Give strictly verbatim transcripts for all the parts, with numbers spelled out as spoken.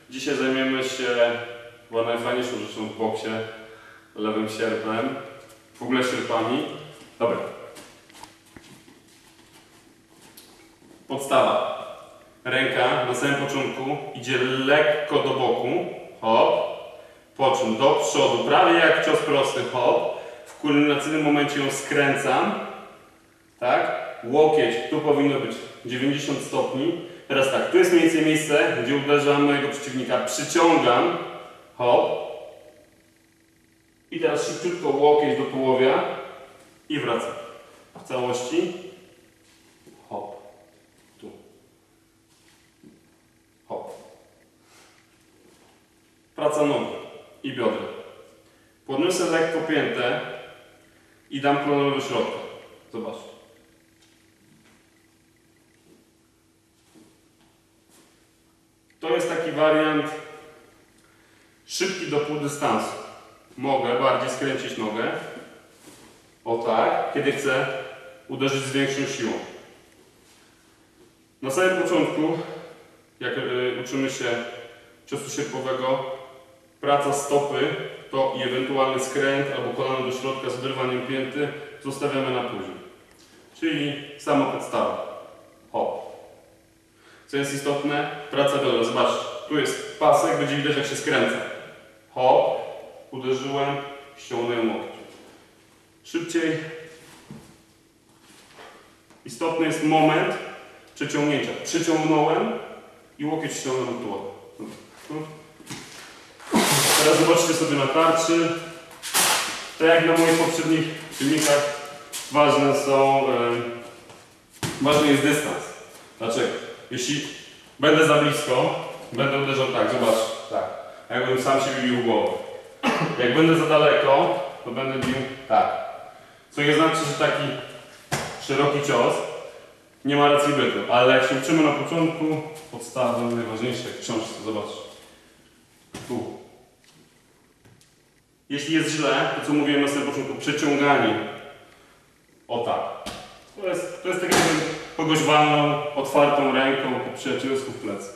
Dzisiaj zajmiemy się chyba najfajniejszą rzeczą w boksie, lewym sierpem, w ogóle sierpami. Dobra. Podstawa. Ręka na samym początku idzie lekko do boku, hop, po czym do przodu, prawie jak cios prosty, hop. W kulminacyjnym momencie ją skręcam, tak? Łokieć, tu powinno być dziewięćdziesiąt stopni. Teraz tak, tu jest mniej więcej miejsce, gdzie uderzam mojego przeciwnika, przyciągam, hop. I teraz szybciutko łokieć do tułowia i wracam. W całości, hop, tu, hop. Praca nogi i biodra. Podniosę lekko piętę i dam kolano do środka. Zobacz. To jest taki wariant szybki do półdystansu. Mogę bardziej skręcić nogę. O tak, kiedy chcę uderzyć z większą siłą. Na samym początku, jak y, uczymy się ciosu sierpowego, praca stopy to i ewentualny skręt albo kolano do środka z wyrwaniem pięty zostawiamy na później. Czyli sama podstawa. Hop. Co jest istotne? Praca biodra. Zobaczcie, tu jest pasek, będzie widać jak się skręca. Hop, uderzyłem, ściągnąłem łokieć. Szybciej. Istotny jest moment przeciągnięcia. Przyciągnąłem i łokieć ściągnąłem tu. Teraz zobaczcie sobie na tarczy. Tak jak na moich poprzednich filmikach, ważne są, yy, ważny jest dystans. Dlaczego? Jeśli będę za blisko, będę uderzał tak, zobacz, tak, jakbym sam się bił w głowę. Jak będę za daleko, to będę bił tak. Co nie znaczy, że taki szeroki cios nie ma racji bytu, ale jak się uczymy na początku, podstawy najważniejsze, jak w książce, zobacz. Tu. Jeśli jest źle, to co mówiłem na samym początku, przeciąganie. O tak. To jest, to jest tak jakbym kogoś walnął otwartą ręką po przyjacielsku w plecy.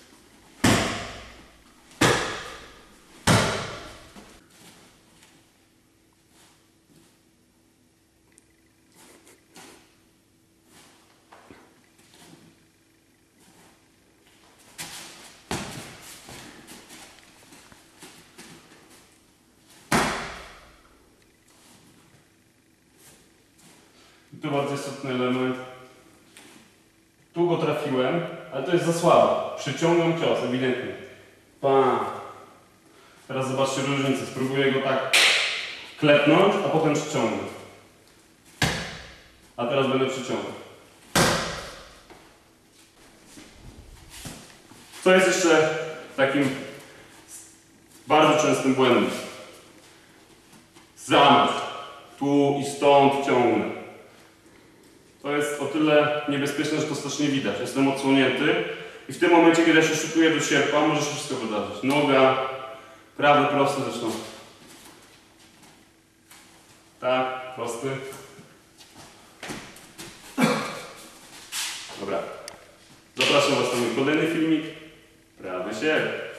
I tu bardzo istotny element. Tu go trafiłem, ale to jest za słabo. Przyciągam cios, ewidentnie. Pam. Teraz zobaczcie różnicę. Spróbuję go tak klepnąć, a potem przyciągnąć. A teraz będę przyciągał. Co jest jeszcze takim bardzo częstym błędem? Zamach. Tu i stąd ciągnę. To jest o tyle niebezpieczne, że to strasznie widać. Jestem odsłonięty i w tym momencie, kiedy ja się szykuję do sierpa, może się wszystko wydarzyć. Noga, prawy, prosty zresztą. Tak, prosty. Dobra. Zapraszam Was na mój kolejny filmik. Prawy sierp.